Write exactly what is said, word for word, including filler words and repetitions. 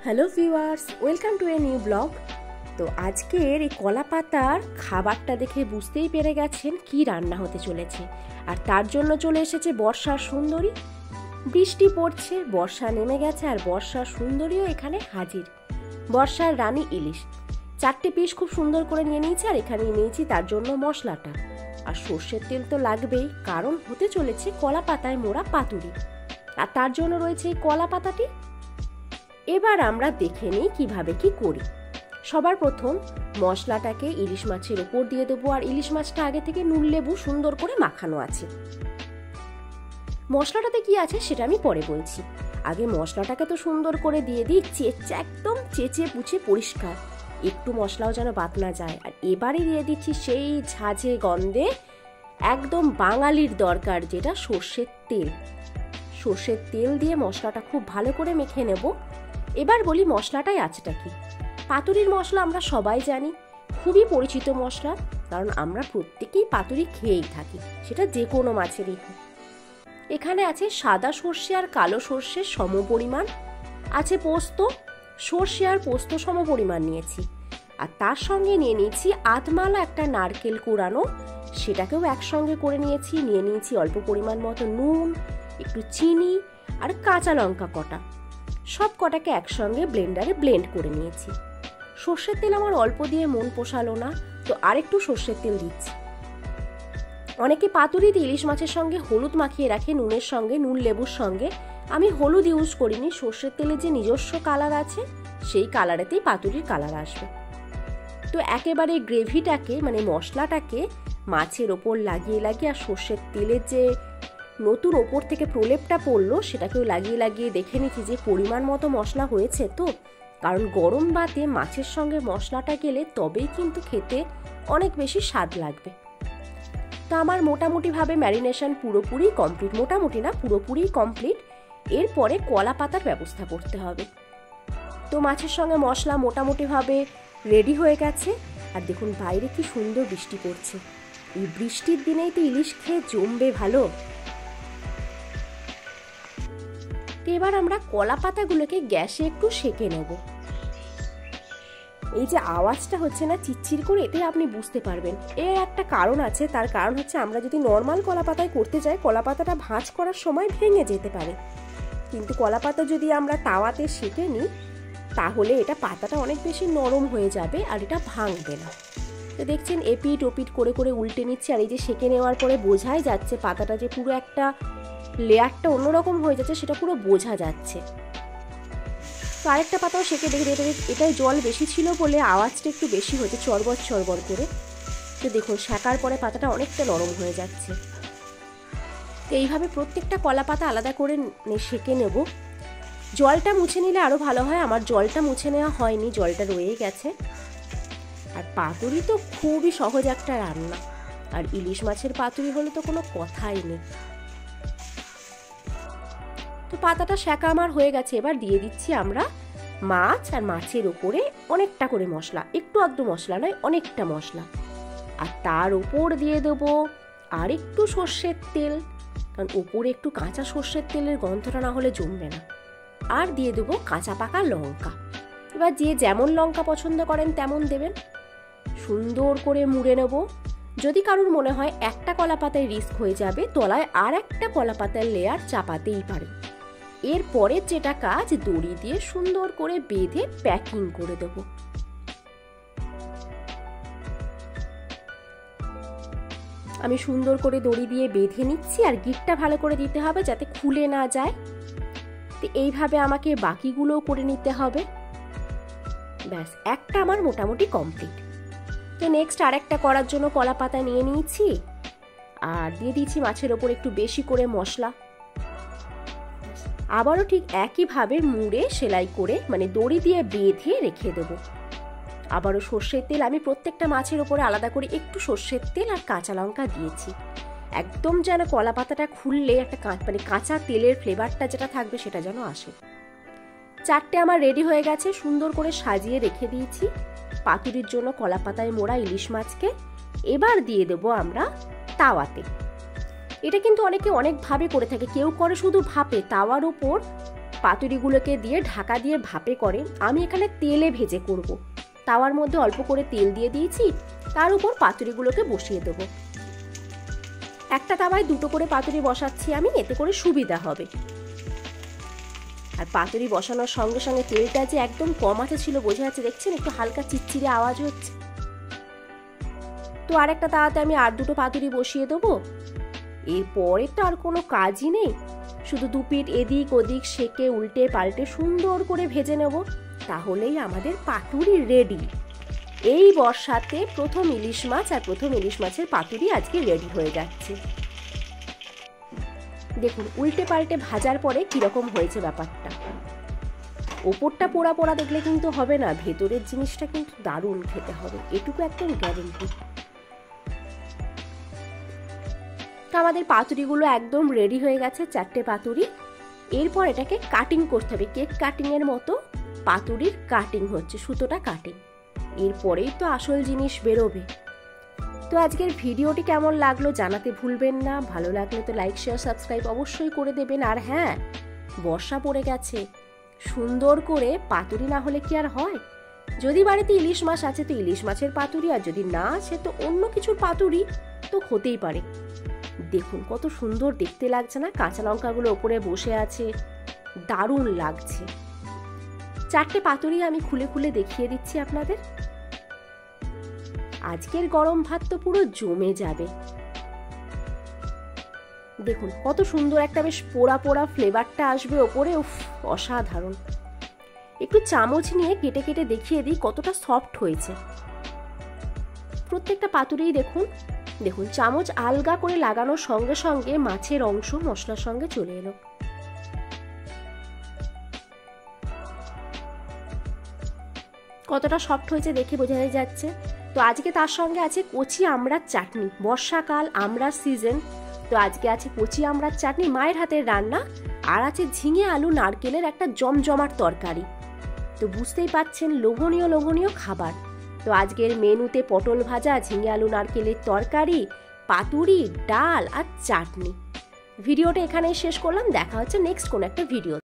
Hello viewers, welcome to a new blog. তো আজকের এই কলা পাতার খাবারটা দেখে বুঝতেই পেরে গেছেন কি রান্না হতে চলেছে। আর তার জন্য চলে এসেছে বর্ষার সুন্দরী। বৃষ্টি পড়ছে, বর্ষা নেমে গেছে, আর বর্ষার সুন্দরীও এখানে হাজির। বর্ষার রানী ইলিশ চারটে পিস খুব সুন্দর করে নিয়ে নিয়েছি, আর এখানে নিয়েছি তার জন্য মশলাটা। আর সর্ষের তেল তো লাগবেই, কারণ হতে চলেছে কলা পাতায় মোড়া পাতুরি। আর তার জন্য রয়েছে এই কলা পাতাটি। এবার আমরা দেখে নিই কিভাবে কি করি। সবার প্রথম মশলাটাকে ইলিশ মাছের উপর দিয়ে দেবো, আর ইলিশ মাছটা আগে থেকে নুন লেবু সুন্দর করে মাখানো আছে। মশলাটাতে কি আছে সেটা আমি পরে বলছি। আগে মশলাটাকে তো সুন্দর করে দিয়ে দিই, চেঁচে একদম চেঁচে পুছে পরিষ্কার, একটু মশলাও যেন বাদ না যায়। আর এবারে দিয়ে দিচ্ছি সেই ঝাঁঝে গন্ধে একদম বাঙালির দরকার যেটা সর্ষের তেল। সর্ষের তেল দিয়ে মশলাটা খুব ভালো করে মেখে নেব। এবার বলি মশলাটাই আছেটা কি। পাতুরির মশলা আমরা সবাই জানি, খুবই পরিচিত মশলা, কারণ আমরা প্রত্যেকেই পাতুরি খেয়েই থাকি, সেটা যে কোনো মাছেরই হোক। এখানে আছে সাদা সর্ষে আর কালো সর্ষের সম পরিমাণ, আছে পোস্ত, সর্ষে আর পোস্ত সম পরিমাণ নিয়েছি। আর তার সঙ্গে নিয়ে নিয়েছি আধমালা একটা নারকেল কুড়ানো, সেটাকেও একসঙ্গে করে নিয়েছি। নিয়ে নিয়েছি অল্প পরিমাণ মতো নুন, একটু চিনি আর কাঁচা লঙ্কা কটা, সব কটাকে একসঙ্গে ব্লেন্ডারে ব্লেন্ড করে নিয়েছি। সর্ষের তেল আমার অল্প দিয়ে মন পোষালো না, তো আরেকটু সর্ষের তেল দিচ্ছি। অনেকে পাতুরিতে ইলিশ মাছের সঙ্গে হলুদ মাখিয়ে রাখে, নুনের সঙ্গে, নুন লেবুর সঙ্গে। আমি হলুদ ইউজ করিনি, সর্ষের তেলের যে নিজস্ব কালার আছে সেই কালারেতেই পাতুরির কালার আসবে। তো একেবারে গ্রেভিটাকে মানে মশলাটাকে মাছের ওপর লাগিয়ে লাগিয়ে, আর সর্ষের তেলের যে নতুন ওপর থেকে প্রলেপটা পড়লো সেটাকেও লাগিয়ে লাগিয়ে দেখে নিচ্ছি যে পরিমাণ মতো মশলা হয়েছে। তো কারণ গরম ভাতে মাছের সঙ্গে মশলাটা গেলে তবেই কিন্তু খেতে অনেক বেশি স্বাদ লাগবে। তো আমার মোটামুটিভাবে ম্যারিনেশন পুরোপুরি কমপ্লিট, মোটামুটি না পুরোপুরি কমপ্লিট। এরপরে কলা পাতার ব্যবস্থা করতে হবে। তো মাছের সঙ্গে মশলা মোটামুটিভাবে রেডি হয়ে গেছে। আর দেখুন বাইরে কি সুন্দর বৃষ্টি পড়ছে। এই বৃষ্টির দিনেই তো ইলিশ খেয়ে জমবে ভালো। এবার আমরা কলা পাতাগুলোকে গ্যাসে একটু সেঁকে নেব। এই যে আওয়াজটা হচ্ছে না চিচ্চির করে, এতে আপনি বুঝতে পারবেন এর একটা কারণ আছে। তার কারণ হচ্ছে আমরা যদি নর্মাল কলা পাতায় করতে যাই, কলা পাতাটা ভাঁজ করার সময় ভেঙে যেতে পারে। কিন্তু কলা পাতা যদি আমরা তাওয়াতে সেঁকে নিই, তাহলে এটা পাতাটা অনেক বেশি নরম হয়ে যাবে আর এটা ভাঙবে না। তো দেখছেন এপিট ওপিট করে করে উল্টে নিচ্ছে। আর এই যে সেঁকে নেওয়ার পরে বোঝাই যাচ্ছে পাতাটা যে পুরো একটা লেয়ারটা অন্যরকম হয়ে যাচ্ছে, সেটা পুরো বোঝা যাচ্ছে। তো আরেকটা পাতাও সেঁকে দেখে দেখে এটাই জল বেশি ছিল বলে আওয়াজটা একটু বেশি হচ্ছে, চরবর চরবর করে। তো দেখুন সেঁকার পরে পাতাটা অনেকটা নরম হয়ে যাচ্ছে। তো এইভাবে প্রত্যেকটা কলা পাতা আলাদা করে সেঁকে নেব। জলটা মুছে নিলে আরও ভালো হয়। আমার জলটা মুছে নেওয়া হয়নি, জলটা রয়ে গেছে। আর পাতুরি তো খুবই সহজ একটা রান্না, আর ইলিশ মাছের পাতুরি হলে তো কোনো কথাই নেই। তো পাতাটা সেঁকা আমার হয়ে গেছে। এবার দিয়ে দিচ্ছি আমরা মাছ, আর মাছের ওপরে অনেকটা করে মশলা, একটু আধটু মশলা নয়, অনেকটা মশলা। আর তার ওপর দিয়ে দেবো আর একটু সর্ষের তেল, কারণ ওপরে একটু কাঁচা সর্ষের তেলের গন্ধটা না হলে জমবে না। আর দিয়ে দেবো কাঁচা পাকা লঙ্কা। এবার যে যেমন লঙ্কা পছন্দ করেন তেমন দেবেন। সুন্দর করে মুড়ে নেব। যদি কারোর মনে হয় একটা কলা পাতায় রিস্ক হয়ে যাবে, তলায় আর একটা কলা পাতার লেয়ার চাপাতেই পারে। এরপরে যেটা কাজ, দড়ি দিয়ে সুন্দর করে বেঁধে প্যাকিং করে দেব। আমি সুন্দর করে দড়ি দিয়ে বেঁধে নিচ্ছি, আর গিঁটটা ভালো করে দিতে হবে যাতে খুলে না যায়। তো এইভাবে আমাকে বাকিগুলোও করে নিতে হবে। ব্যাস একটা আমার মোটামুটি কমপ্লিট। তো নেক্সট আরেকটা করার জন্য কলা পাতা নিয়ে নিয়েছি, আর দিয়ে দিচ্ছি মাছের ওপর একটু বেশি করে মশলা। আবারও ঠিক একইভাবে মুড়ে সেলাই করে মানে দড়ি দিয়ে বেঁধে রেখে দেব। আবারও সর্ষের তেল, আমি প্রত্যেকটা মাছের ওপরে আলাদা করে একটু সর্ষের তেল আর কাঁচা লঙ্কা দিয়েছি, একদম যেন কলা পাতাটা খুললে একটা মানে কাঁচা তেলের ফ্লেভারটা যেটা থাকবে সেটা যেন আসে। চারটে আমার রেডি হয়ে গেছে, সুন্দর করে সাজিয়ে রেখে দিয়েছি পাতুরির জন্য কলা পাতায় মোড়া ইলিশ মাছকে। এবার দিয়ে দেবো আমরা তাওয়াতে। এটা কিন্তু অনেকে অনেকভাবে করে থাকে, কেউ করে শুধু ভাপে, তাওয়ার উপর পাতুরিগুলোকে দিয়ে ঢাকা দিয়ে ভাপে করে, আমি এখানে তেলে ভেজে করব। তাওয়ার মধ্যে অল্প করে তেল দিয়ে দিয়েছি, তার উপর পাতুরিগুলোকে বসিয়ে দেবো। একটা তাওয়ায় দুটো করে পাতুরি বসাচ্ছি আমি, এতে করে সুবিধা হবে। আর পাতুরি বসানোর সঙ্গে সঙ্গে তেলটা যে একদম কম আছে ছিল বোঝা যাচ্ছে, দেখছেন একটু হালকা চিটচিটে আওয়াজ হচ্ছে। তো আর একটা তাওয়াতে আমি আর দুটো পাতুরি বসিয়ে দেবো। এরপরে তো আর কোনো কাজই নেই, শুধু দু পিঠ এদিক ওদিক সেকে উল্টে পাল্টে সুন্দর করে ভেজে নেব, তাহলেই আমাদের পাতুরি রেডি। এই বর্ষাতে প্রথম ইলিশ মাছ আর প্রথম ইলিশ মাছের পাতুরি আজকে রেডি হয়ে যাচ্ছে। দেখুন উল্টে পাল্টে ভাজার পরে কিরকম হয়েছে ব্যাপারটা। ওপরটা পোড়া পোড়া দেখলে কিন্তু হবে না, ভেতরের জিনিসটা কিন্তু দারুণ খেতে হবে, এটুকু একদম গ্যারেন্টি। তো আমাদের পাতুরিগুলো একদম রেডি হয়ে গেছে, চারটে পাতুরি। এরপর এটাকে কাটিং করতে হবে, কেক কাটিং এর মতো পাতুরির কাটিং হচ্ছে, সুতোটা কাটিং। এরপরেই তো আসল জিনিস বেরোবে। তো আজকের ভিডিওটি কেমন লাগলো জানাতে ভুলবেন না, ভালো লাগলে তো লাইক শেয়ার সাবস্ক্রাইব অবশ্যই করে দেবেন। আর হ্যাঁ, বর্ষা পড়ে গেছে, সুন্দর করে পাতুরি না হলে কি আর হয়? যদি বাড়িতে ইলিশ মাছ আছে তো ইলিশ মাছের পাতুরি, আর যদি না আছে তো অন্য কিছুর পাতুরি তো হতেই পারে। দেখুন কত সুন্দর দেখতে লাগছে না, কাঁচা লঙ্কাগুলো ওপরে বসে আছে, দারুণ লাগছে। চারটে পাতুরি আমি খুলে খুলে দেখিয়ে দিচ্ছি আপনাদের। আজকের গরম ভাত তো পুরো জমে যাবে। দেখুন কত সুন্দর একটা বেশ পোড়া পোড়া ফ্লেভারটা আসবে ওপরে, উফ অসাধারণ। একটু চামচ নিয়ে কেটে কেটে দেখিয়ে দিই কতটা সফট হয়েছে। প্রত্যেকটা পাতুরিই দেখুন দেখুন চামচ আলগা করে লাগানোর সঙ্গে সঙ্গে মাছের অংশ মশলার সঙ্গে চলে এলো। কতটা সফট হয়েছে দেখে বোঝাই যাচ্ছে। তো আজকে তার সঙ্গে আছে কচি আমড়ার চাটনি, বর্ষাকাল আমড়ার সিজন, তো আজকে আছে কচি আমড়ার চাটনি, মায়ের হাতের রান্না, আর আছে ঝিঙে আলু নারকেলের একটা জমজমাট তরকারি। তো বুঝতেই পাচ্ছেন লোভনীয় লোভনীয় খাবার। তো আজকের মেনুতে পটল ভাজা, ঝিঙে আলু নারকেলের তরকারি, পাতুরি, ডাল আর চাটনি। ভিডিওটা এখানেই শেষ করলাম, দেখা হচ্ছে নেক্সট কোন একটা ভিডিও।